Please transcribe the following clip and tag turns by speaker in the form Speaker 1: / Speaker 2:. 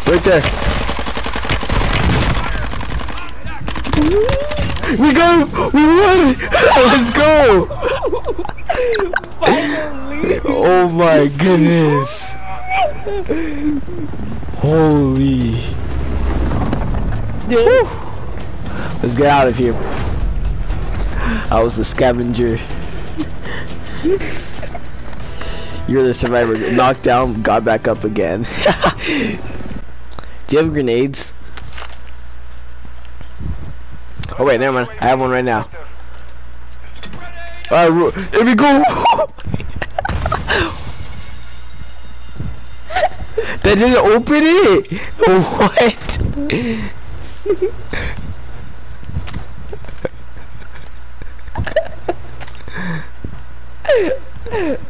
Speaker 1: Right there. We go! We won! Let's go!
Speaker 2: Finally!
Speaker 1: Oh my goodness! Holy!
Speaker 2: Dude.
Speaker 1: Let's get out of here. I was the scavenger. You're the survivor. Knocked down, got back up again. Do you have grenades? Oh wait, never mind. I have one right now. Alright, here we go! That didn't open it! What?